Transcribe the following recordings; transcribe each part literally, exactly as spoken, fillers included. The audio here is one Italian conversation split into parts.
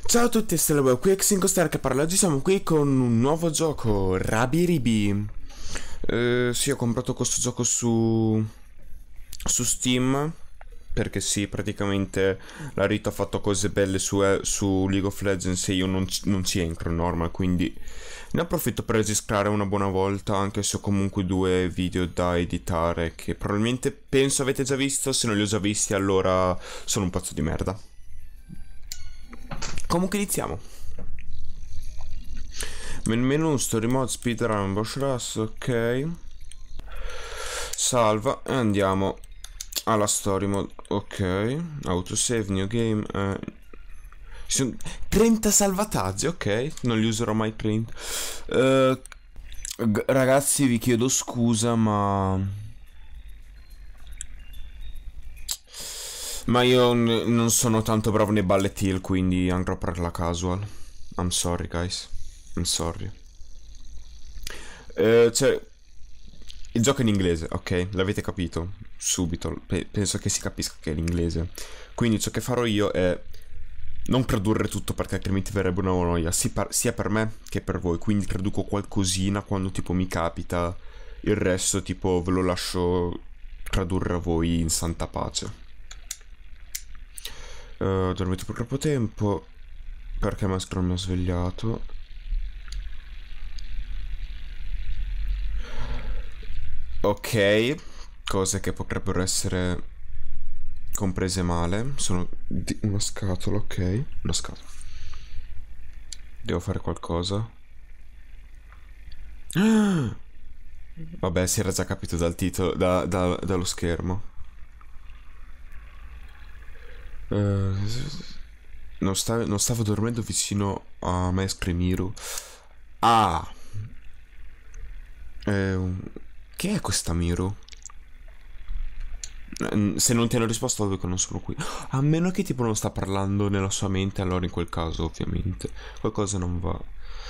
Ciao a tutti, Stelabo, qui è Xinkostar che parla. Oggi siamo qui con un nuovo gioco, Rabiribi. Eh, sì, ho comprato questo gioco su, su Steam, perché sì, praticamente la Rita ha fatto cose belle su, eh, su League of Legends e io non, ci- non ci entro normal, quindi ne approfitto per registrare una buona volta, anche se ho comunque due video da editare che probabilmente penso avete già visto. Se non li ho già visti, allora sono un pezzo di merda. Comunque iniziamo. Main menu, story mode, speedrun, boss rush, ok. Salva e andiamo alla story mode, ok. Autosave, new game. Eh. Ci sono trenta salvataggi, ok. Non li userò mai trenta. Eh, g- ragazzi, vi chiedo scusa, ma... Ma io n- non sono tanto bravo nei bullet hill, quindi andrò per la casual. I'm sorry, guys. I'm sorry. Eh, cioè, il gioco è in inglese, ok? L'avete capito subito. Pe- penso che si capisca che è l'inglese. Quindi ciò che farò io è non tradurre tutto, perché altrimenti verrebbe una noia, si par- sia per me che per voi. Quindi traduco qualcosina quando tipo mi capita. Il resto tipo ve lo lascio tradurre a voi in santa pace. Uh, dormito per troppo tempo perché Maestro mi ha svegliato. Ok, cose che potrebbero essere comprese male. Sono di una scatola, ok. Una scatola. Devo fare qualcosa. Vabbè, si era già capito dal titolo, da- da- dallo schermo. Eh, non, sta- non stavo dormendo vicino a Maestro Miru. Ah, eh, che è questa Miru? Eh, Se non ti hanno risposto, ovvio che non sono qui. A meno che tipo non sta parlando nella sua mente, allora in quel caso ovviamente qualcosa non va.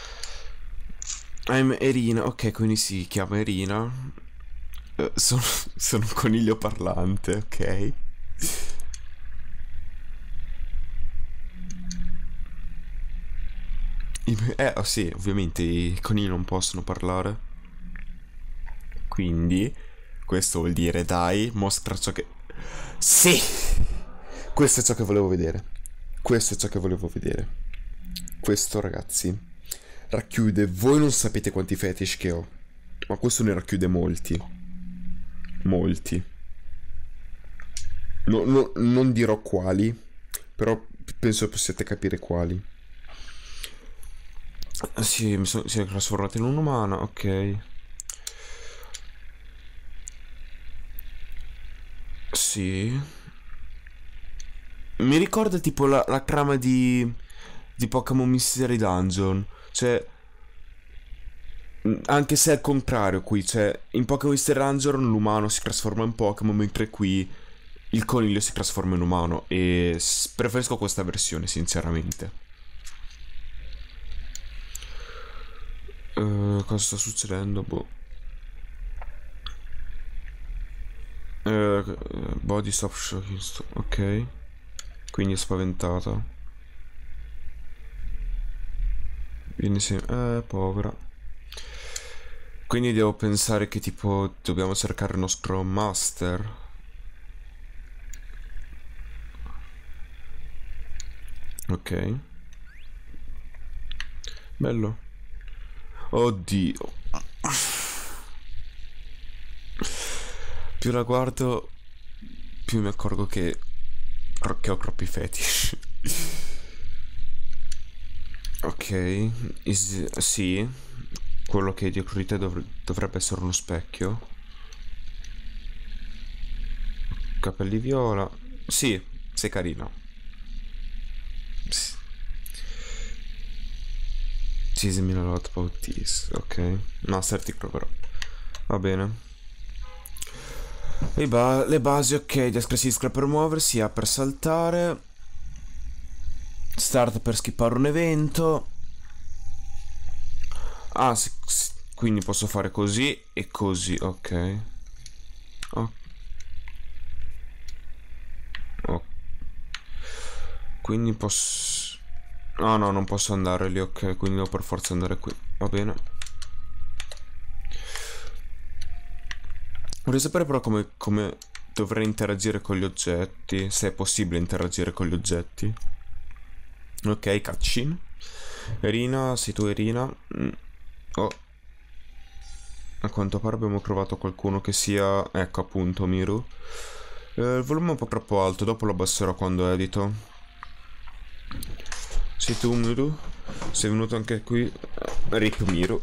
I'm Erina, ok, quindi si chiama Erina. Eh, sono, sono un coniglio parlante, ok. I- Eh, oh sì, ovviamente i conigli non possono parlare. Quindi, questo vuol dire, dai, mostra ciò che... Sì! Questo è ciò che volevo vedere. Questo è ciò che volevo vedere. Questo, ragazzi, racchiude... Voi non sapete quanti fetish che ho. Ma questo ne racchiude molti. Molti. No- no- non dirò quali, però penso possiate capire quali. Ah, sì, mi sono, si è trasformato in un'umana, ok. Sì. Mi ricorda tipo la, la trama di, di Pokémon Mystery Dungeon. Cioè, mh, anche se è il contrario qui. Cioè, in Pokémon Mystery Dungeon l'umano si trasforma in Pokémon, mentre qui il coniglio si trasforma in umano. E s- preferisco questa versione, sinceramente. Eh, cosa sta succedendo? Boh. Eh, body stop shocking. sto- Ok. Quindi è spaventata. Quindi sì. Eh, povera. Quindi devo pensare che tipo dobbiamo cercare il nostro master. Ok. Bello. Oddio. Più la guardo, più mi accorgo che, che ho troppi fetish. Ok. Is- sì. Quello che è dietro di te dovre- dovrebbe essere uno specchio. Capelli viola. Sì, sei carina. Sì. Tease me a lot about this. Ok. Master ti proverò. Va bene. Le, ba- le basi, ok. Destra e sinistra per muoversi, A per saltare. Start per skippare un evento. Ah, sì, sì, quindi posso fare così e così, ok. Oh, oh. Quindi posso... Ah no, non posso andare lì, ok, quindi devo per forza andare qui. Va bene. Vorrei sapere però come, come dovrei interagire con gli oggetti, se è possibile interagire con gli oggetti. Ok, cutscene. Irina, sei tu Irina? Mm. Oh. A quanto pare abbiamo trovato qualcuno che sia... Ecco appunto, Miru. Eh, il volume è un po' troppo alto, dopo lo abbasserò quando edito. Sei tu, Miru? Sei venuto anche qui? Rip Miru.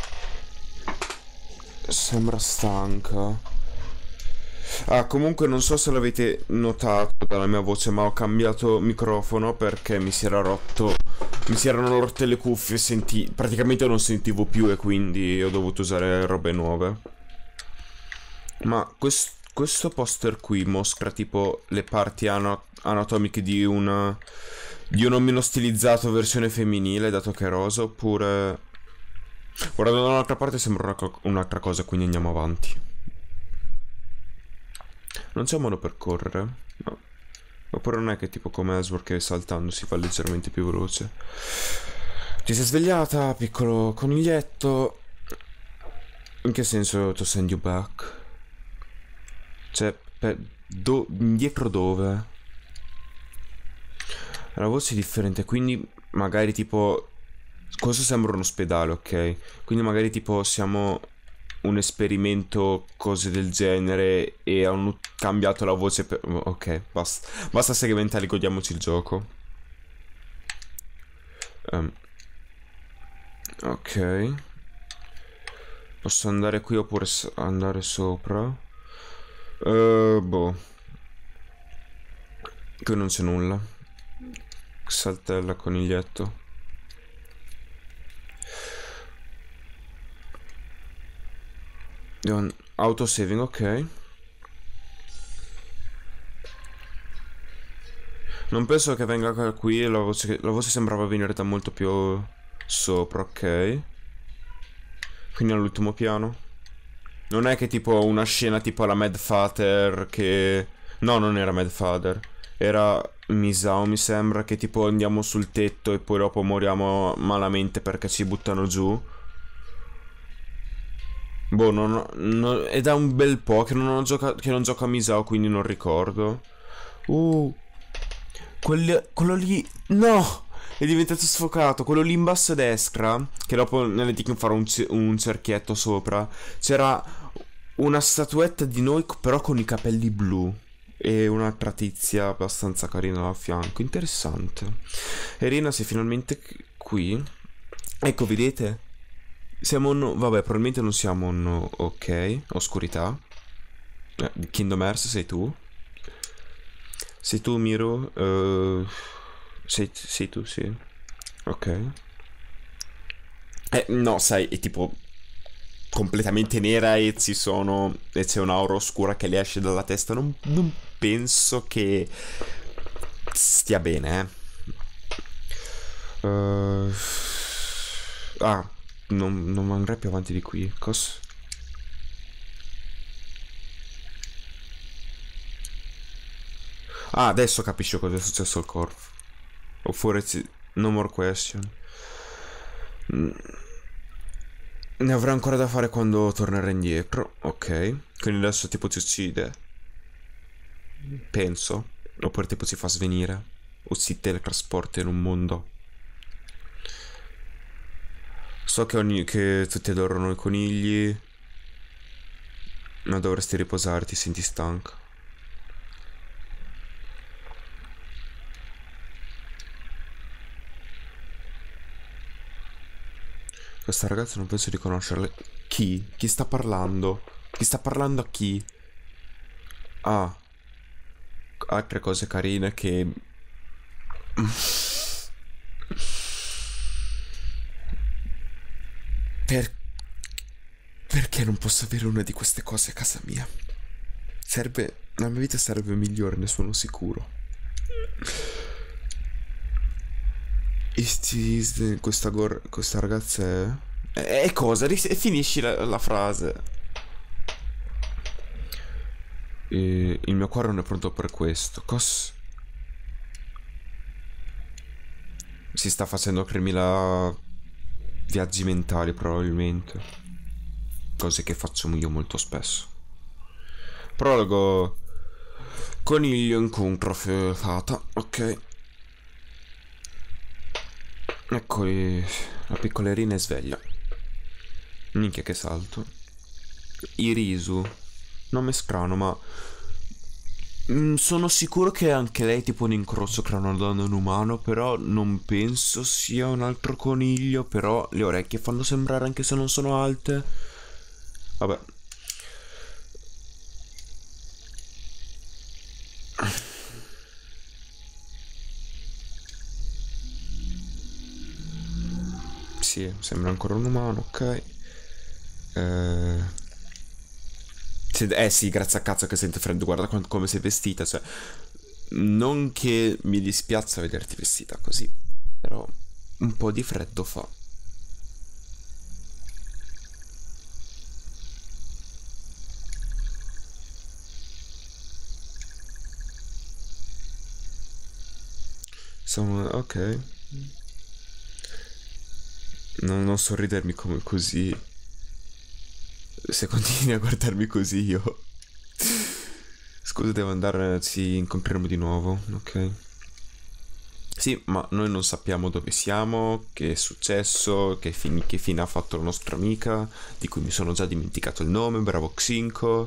Sembra stanca. Ah, comunque non so se l'avete notato dalla mia voce, ma ho cambiato microfono perché mi si era rotto. Mi si erano rotte le cuffie, senti... praticamente non sentivo più e quindi ho dovuto usare robe nuove. Ma quest- questo poster qui mostra tipo le parti ana- anatomiche di una... di un omino stilizzato versione femminile, dato che è rosa, oppure... Guardando dall'altra parte sembra una co- un'altra cosa, quindi andiamo avanti. Non c'è modo per correre? No. Oppure non è che tipo come Ezreal che saltando si fa leggermente più veloce. Ti sei svegliata, piccolo coniglietto. In che senso to send you back? Cioè, per, do, indietro dove? La voce è differente, quindi magari tipo... Questo sembra un ospedale, ok? Quindi magari tipo siamo un esperimento, cose del genere, e hanno cambiato la voce per... Ok, basta. Basta segmentali, godiamoci il gioco. Um, ok. Posso andare qui oppure andare sopra? Uh, boh. Qui non c'è nulla. Saltella, coniglietto. Autosaving, ok. Non penso che venga qui. La voce, la voce sembrava venire da molto più sopra, ok. Quindi all'ultimo piano. Non è che tipo una scena tipo la Mad Father che... No, non era Mad Father. Era Misao, mi sembra, che tipo andiamo sul tetto e poi dopo moriamo malamente perché ci buttano giù. Boh, non ho, no- è da un bel po' che non, ho gioca- che non gioco a Misao, quindi non ricordo. Uh, quel- quello lì... No! È diventato sfocato. Quello lì in basso a destra, che dopo nelle tic farò un, ce- un cerchietto sopra, c'era una statuetta di noi però con i capelli blu. E un'altra tizia abbastanza carina a fianco. Interessante. Irina sei finalmente qui. Ecco, vedete? Siamo no... Vabbè, probabilmente non siamo no... Ok, oscurità. Eh, Kingdom Hearts sei tu? Sei tu, Miro? Uh, sei, sei tu, sì. Ok. Eh, no, sai, è tipo completamente nera e ci sono... e c'è un'aura oscura che le esce dalla testa. Non, non penso che stia bene, eh. Uh, ah, non, non andrei più avanti di qui. Cos... Ah, adesso capisco cosa è successo al corpo. Oppure ci... No more question. Mm. Ne avrò ancora da fare quando tornerà indietro. Ok. Quindi adesso tipo ci uccide. Penso. Oppure tipo si fa svenire. O si teletrasporta in un mondo. So che, ogni... che tutti adorano i conigli. Ma dovresti riposare, ti senti stanco. Questa ragazza non penso di conoscerle. Chi? Chi sta parlando? Chi sta parlando a chi? Ah, altre cose carine che... Per... Perché non posso avere una di queste cose a casa mia? Serve... La mia vita sarebbe migliore, ne sono sicuro. Isti... Questa, gor... questa ragazza è... E e cosa? Ris- finisci la, la frase. E il mio cuore non è pronto per questo. Cos... Si sta facendo tremila viaggi mentali probabilmente. Cose che faccio io molto spesso. Prologo. Coniglio incontro fata. Ok. Eccoli. La piccolerina è sveglia. Minchia che salto. Irisu. Nome strano, ma... Mm, sono sicuro che anche lei è tipo un incrocio tra una donna e un umano, però non penso sia un altro coniglio, però le orecchie fanno sembrare anche se non sono alte. Vabbè. Sì, sembra ancora un umano, ok. Eh... Eh sì, grazie a cazzo che sente freddo, guarda com- come sei vestita, cioè... Non che mi dispiazza vederti vestita così, però un po' di freddo fa. Sono... ok. Non, non sorridermi come così. Se continui a guardarmi così io... Scusa, devo andare, ci incontreremo di nuovo, ok? Sì, ma noi non sappiamo dove siamo, che è successo, che, fin- che fine ha fatto la nostra amica, di cui mi sono già dimenticato il nome, bravo Xinco.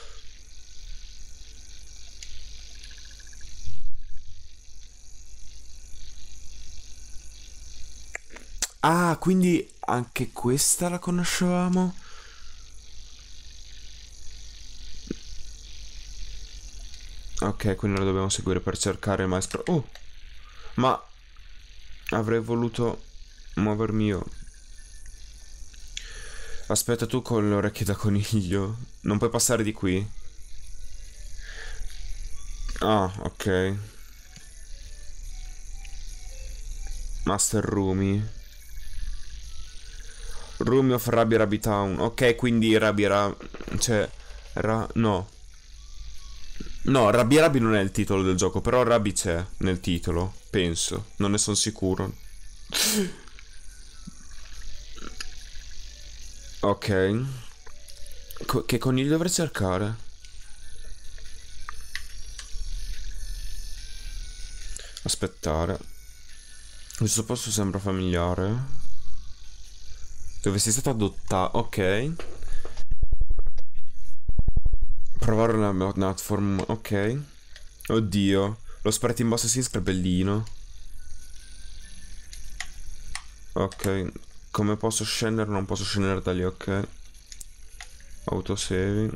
Ah, quindi anche questa la conoscevamo? Ok, quindi la dobbiamo seguire per cercare il maestro... Oh, ma avrei voluto muovermi io. Aspetta, tu con le orecchie da coniglio. Non puoi passare di qui? Ah, ok. Master Rumi. Rumi of Rabi Rabi Town. Ok, quindi Rabi Ra... Cioè... Ra... No. No, Rabi Rabi non è il titolo del gioco, però Rabi c'è nel titolo. Penso. Non ne sono sicuro. Ok. Co- che coniglio dovrei cercare? Aspettare. Questo posto sembra familiare. Dove sei stato adottato? Ok. Provare una platform. Ok. Oddio. Lo sprite in basso a sinistra è bellino. Ok. Come posso scendere? Non posso scendere da lì, ok. Autosaving.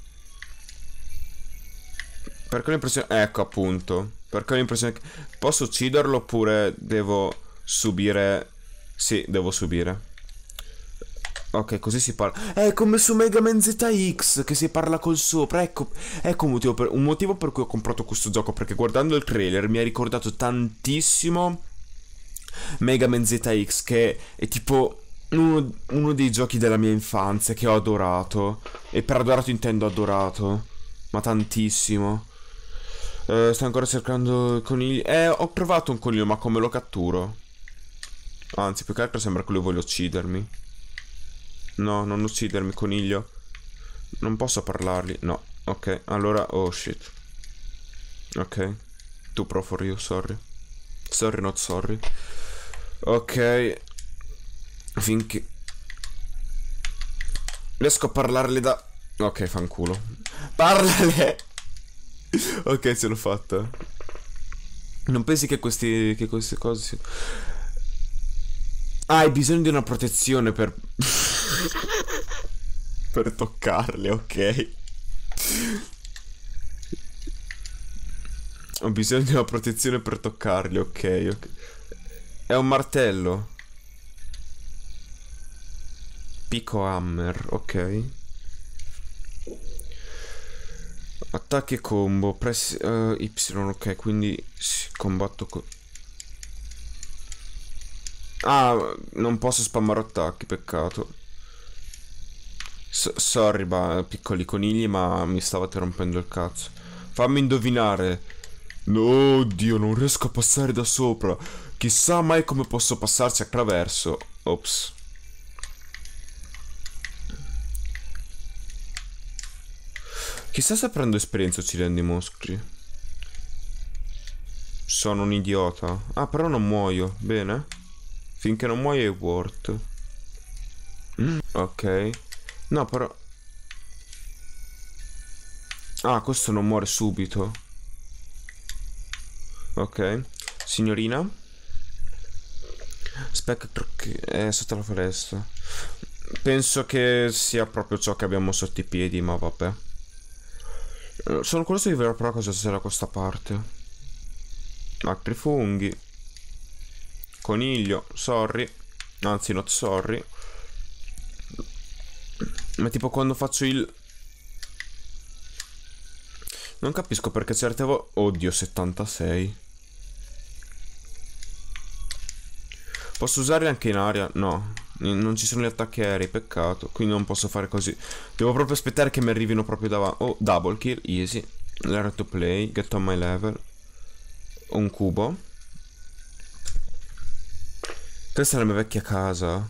Perché ho l'impressione... Ecco appunto. Perché ho l'impressione che... Posso ucciderlo oppure devo subire... Sì, devo subire. Ok, così si parla. È come su Mega Man Z X che si parla col sopra. Ecco, ecco un motivo, per, un motivo per cui ho comprato questo gioco. Perché guardando il trailer mi ha ricordato tantissimo Mega Man Z X, che è tipo uno, uno dei giochi della mia infanzia che ho adorato. E per adorato intendo adorato. Ma tantissimo. Eh, sto ancora cercando conigli. Eh, ho trovato un coniglio, ma come lo catturo? Anzi, più che altro sembra che lui voglia uccidermi. No, non uccidermi, coniglio. Non posso parlargli. No. Ok, allora... Oh, shit. Ok. Tu pro for you, sorry. Sorry, not sorry. Ok. Finché... Riesco a parlarle da... Ok, fanculo. Parlale! Ok, ce l'ho fatta. Non pensi che questi... che queste cose siano... Ah, hai bisogno di una protezione per... per toccarle, ok. Ho bisogno di una protezione per toccarli, ok, ok. È un martello. Pico hammer, ok. Attacchi e combo, press uh, Y, ok, quindi sì, combatto con... Ah, non posso spammare attacchi, peccato. S sorry, ba, piccoli conigli, ma mi stavate rompendo il cazzo. Fammi indovinare. No, oddio, non riesco a passare da sopra. Chissà mai come posso passarci attraverso. Ops. Chissà se prendo esperienza uccidendo i moschi. Sono un idiota. Ah, però non muoio. Bene. Finché non muoio è worth. Mm, ok. No, però... Ah, questo non muore subito. Ok. Signorina. Spettro che è sotto la foresta. Penso che sia proprio ciò che abbiamo sotto i piedi, ma vabbè. Eh, Sono curioso di vedere però cosa c'è da questa parte. Altri funghi. Coniglio, sorry. Anzi, not sorry. Ma tipo quando faccio il... Non capisco perché certe volte... Oddio, settantasei. Posso usarli anche in aria? No. N- Non ci sono gli attacchi aerei, peccato. Quindi non posso fare così. Devo proprio aspettare che mi arrivino proprio davanti. Oh, double kill, easy. Learn to play, get on my level. Un cubo. Questa è la mia vecchia casa.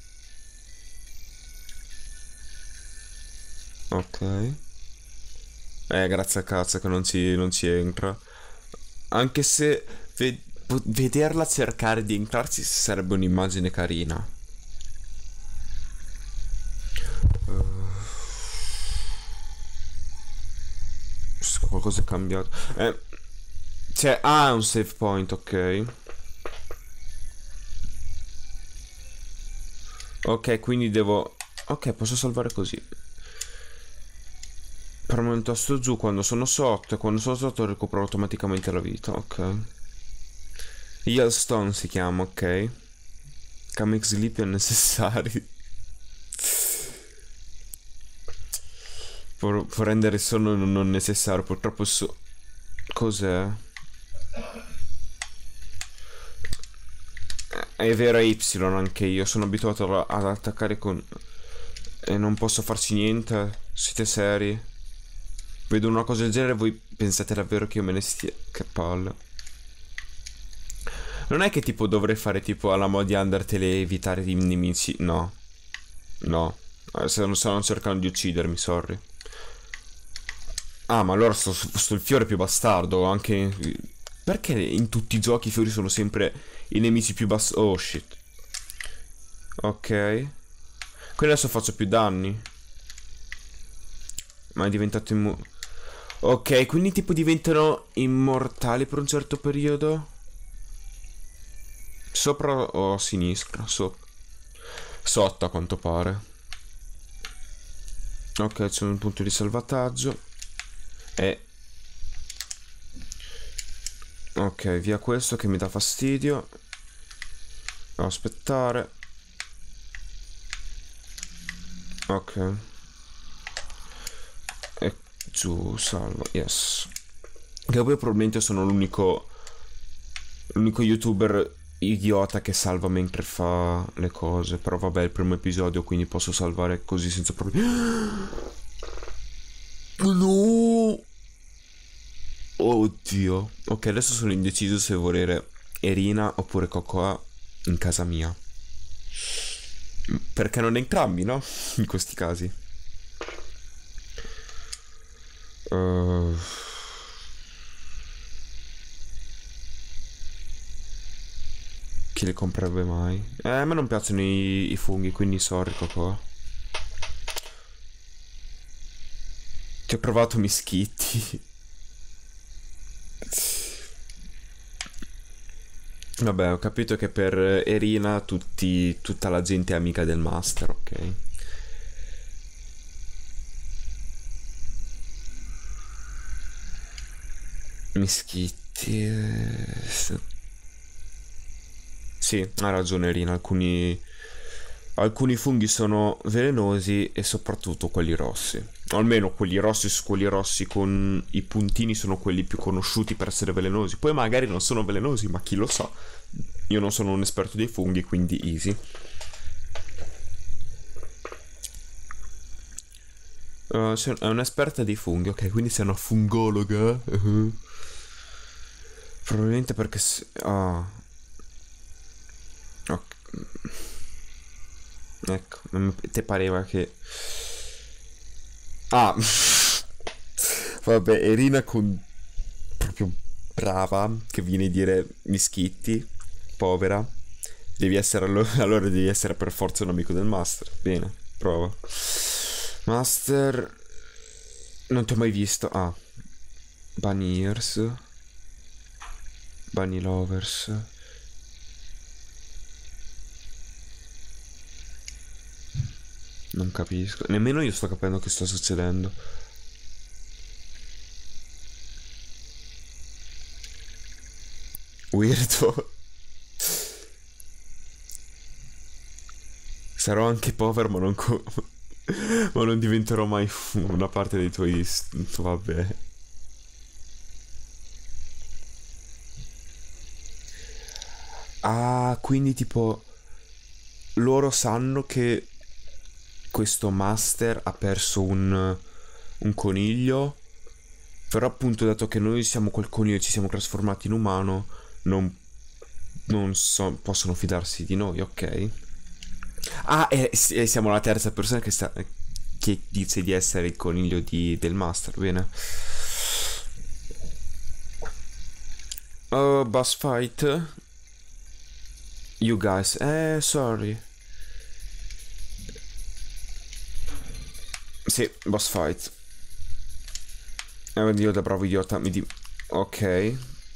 Ok. Eh, grazie a cazzo che non ci, non ci entra. Anche se ve- po- vederla cercare di entrarci sarebbe un'immagine carina. Uh, qualcosa è cambiato. Eh, c'è... Ah, è un save point, ok. Ok, quindi devo... Ok, posso salvare così. Premo il tasto giù quando sono sotto e quando sono sotto recupero automaticamente la vita, ok. Yellowstone si chiama, ok. Come sleep è necessari. Può, può rendere il sonno non necessario, purtroppo so... Cos'è? È vero, è Y anche io, sono abituato ad attaccare con... E non posso farci niente? Siete seri? Vedo una cosa del genere e voi pensate davvero che io me ne stia... Che palle. Non è che tipo dovrei fare tipo alla mod di Undertale e evitare i nemici? No. No. Eh, Se non stanno cercando di uccidermi, sorry. Ah, ma allora sto, sto il fiore più bastardo, anche... Perché in tutti i giochi i fiori sono sempre i nemici più bassi? Oh, shit. Ok. Quindi adesso faccio più danni. Ma è diventato immu... Ok, quindi tipo diventano immortali per un certo periodo? Sopra o a sinistra? So... Sotto a quanto pare. Ok, c'è un punto di salvataggio. E... Ok, via questo che mi dà fastidio. Devo aspettare. Ok. E giù, salvo, yes. Che poi probabilmente sono l'unico... L'unico youtuber idiota che salva mentre fa le cose. Però vabbè, è il primo episodio, quindi posso salvare così senza problemi. No! Oddio. Ok, adesso sono indeciso se volere Erina oppure Cocoa in casa mia. Perché non entrambi, no? In questi casi. Uh... Chi li comprerebbe mai? Eh, a me non piacciono i, i funghi, quindi sorry, Cocoa. Ti ho provato mischitti. Vabbè, ho capito che per Erina tutti, tutta la gente è amica del master, ok? Mischitti... eh, Sì, ha ragione Erina, alcuni... Alcuni funghi sono velenosi e soprattutto quelli rossi. O almeno quelli rossi su quelli rossi con i puntini sono quelli più conosciuti per essere velenosi. Poi magari non sono velenosi, ma chi lo sa. Io non sono un esperto dei funghi, quindi easy. Uh, è un'esperta dei funghi, ok, quindi sei una fungologa. Uh-huh. Probabilmente perché... Se... Ah. Ok. Ecco, te pareva che... Ah, vabbè, Erina con... proprio brava, che viene a dire mischitti, povera. Devi essere allora, allora devi essere per forza un amico del master. Bene, prova. Master... Non ti ho mai visto. Ah. Bunny Ears. Bunny Lovers. Non capisco. Nemmeno io sto capendo che sta succedendo. Weirdo. Sarò anche povero, ma non co- ma non diventerò mai una parte dei tuoi... Vabbè. Ah, quindi tipo... Loro sanno che questo master ha perso un, un coniglio. Però appunto, dato che noi siamo quel coniglio e ci siamo trasformati in umano, non, non so, possono fidarsi di noi, ok? Ah, e, e siamo la terza persona che sta... che dice di essere il coniglio di, del master, bene. Oh, boss fight. You guys, eh, sorry. Sì, boss fight. Eh, io da bravo idiota mi di... Ok.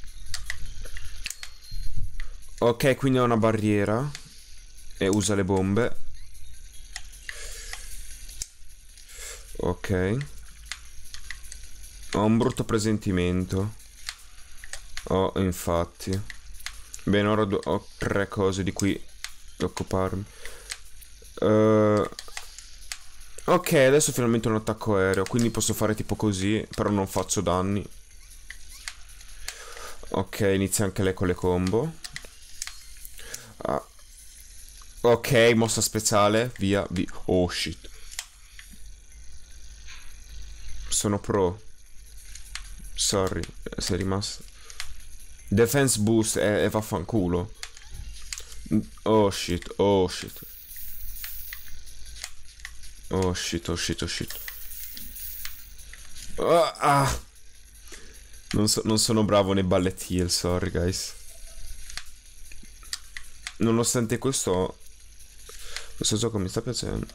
Ok, quindi è una barriera. E usa le bombe. Ok. Ho un brutto presentimento. Oh, infatti. Bene, ora ho tre cose di cui occuparmi. Uh, ok, adesso finalmente un attacco aereo. Quindi posso fare tipo così. Però non faccio danni. Ok, inizia anche lei con le combo. Ah. Ok, mossa speciale. Via, via. Oh shit. Sono pro. Sorry, sei rimasto. Defense boost e, e vaffanculo. Oh shit, oh shit. Oh shit, oh shit, oh shit. Ah, ah. Non, so, non sono bravo nei bullet heal, sorry guys. Nonostante questo, questo gioco mi sta piacendo.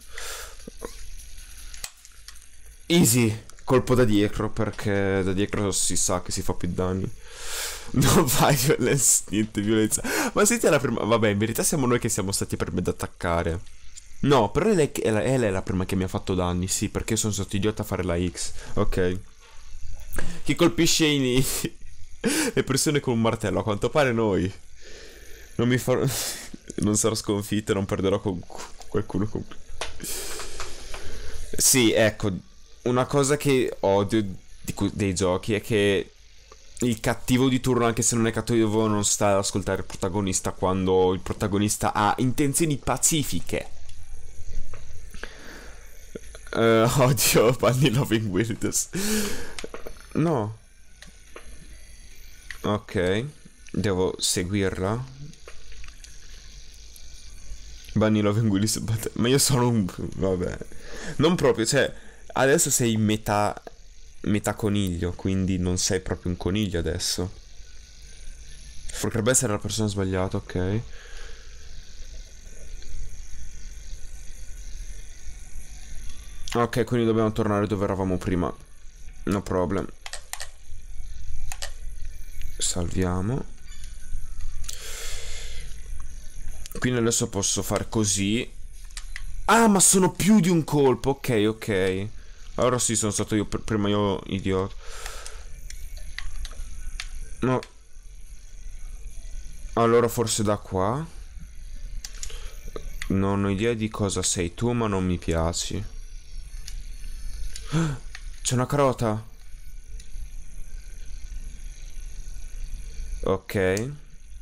Easy. Colpo da dietro, perché da dietro si sa che si fa più danni. Non fai violenza, niente violenza. Ma senti, è la prima... Vabbè, in verità siamo noi che siamo stati primi ad attaccare. No, però è lei, è la, è lei la prima che mi ha fatto danni, sì, perché sono stato idiota a fare la X. Ok. Chi colpisce i... le persone con un martello? A quanto pare noi. Non mi farò... non sarò sconfitto e non perderò con qualcuno con... Sì, ecco... Una cosa che odio di dei giochi è che il cattivo di turno, anche se non è cattivo, non sta ad ascoltare il protagonista quando il protagonista ha intenzioni pacifiche. Uh, odio Bunny Loving Wilderness. No. Ok. Devo seguirla. Bunny Loving Wilderness. Ma io sono un... Vabbè. Non proprio, cioè... Adesso sei metà metà coniglio, quindi non sei proprio un coniglio adesso. Potrebbe essere la persona sbagliata, ok. Ok, quindi dobbiamo tornare dove eravamo prima. No problem. Salviamo. Quindi adesso posso fare così. Ah, ma sono più di un colpo. Ok, ok. Allora sì, sono stato io pr prima io idiota. No. Allora forse da qua. Non ho idea di cosa sei tu, ma non mi piaci. C'è una carota. Ok.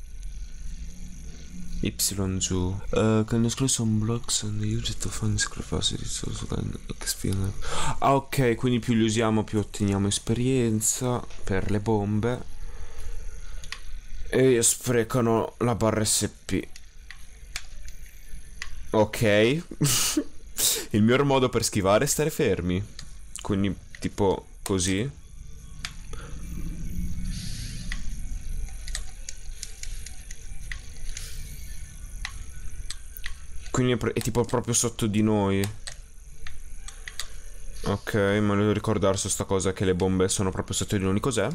Y giù. Uh, can you scroll some blocks and use it to find capacity so can experience. Ah, ok, quindi più li usiamo più otteniamo esperienza per le bombe. E sprecano la barra S P. Ok. Il miglior modo per schivare è stare fermi. Quindi tipo così. Quindi è, è tipo proprio sotto di noi. Ok, me lo devo ricordare su sta cosa che le bombe sono proprio sotto di noi. Cos'è?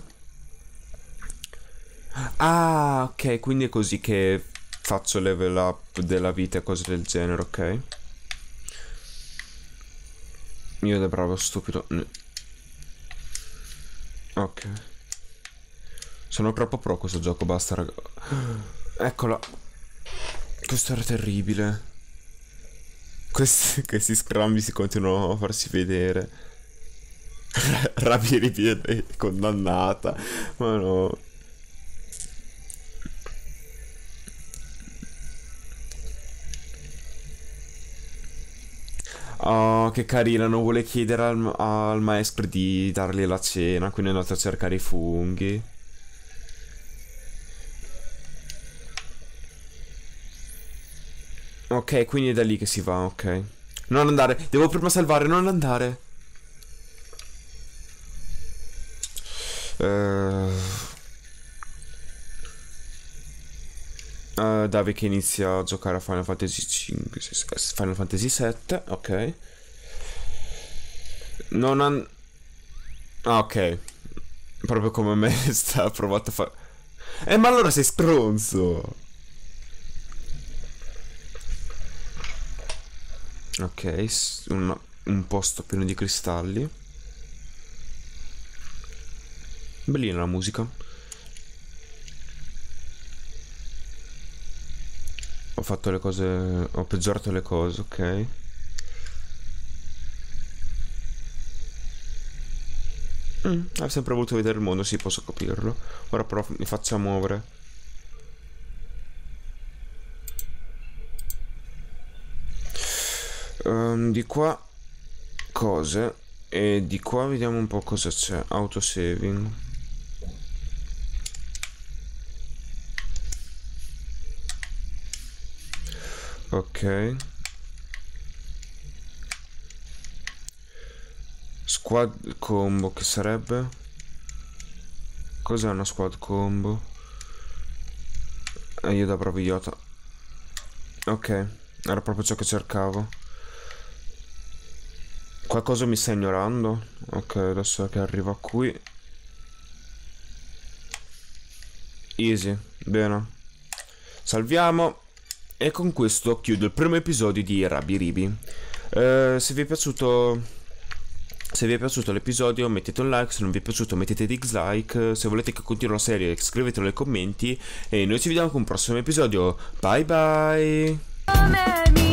Ah, ok, quindi è così che faccio level up della vita e cose del genere, ok? Io da bravo stupido. Ok. Sono troppo pro questo gioco, basta raga. Eccola. Questo era terribile. Questi, questi scrambi si continuano a farsi vedere. Rabbia ripiede condannata. Ma no. Oh, che carina, non vuole chiedere al, al maestro di dargli la cena, quindi è andato a cercare i funghi. Ok, quindi è da lì che si va, ok. Non andare, devo prima salvare, non andare. Uh, uh, Davide che inizia a giocare a Final Fantasy cinque, Final Fantasy sette, ok. Non han... Ah, ok. Proprio come me sta provato a fare... Eh, ma allora sei stronzo. Ok, un, un posto pieno di cristalli. Bellina la musica. Ho fatto le cose... Ho peggiorato le cose, ok. Mm, hai sempre voluto vedere il mondo, sì, posso capirlo. Ora però mi faccia muovere. Um, di qua cose. E di qua vediamo un po' cosa c'è. Autosaving. Ok. Squad combo, che sarebbe? Cos'è una squad combo? E io da bravo idiota. Ok, era proprio ciò che cercavo. Qualcosa mi sta ignorando? Ok, adesso che arriva qui. Easy, bene. Salviamo. E con questo chiudo il primo episodio di Rabiribi. Eh, se vi è piaciuto... Se vi è piaciuto l'episodio mettete un like, se non vi è piaciuto mettete dislike, se volete che continui la serie scrivetelo nei commenti e noi ci vediamo con un prossimo episodio. Bye bye!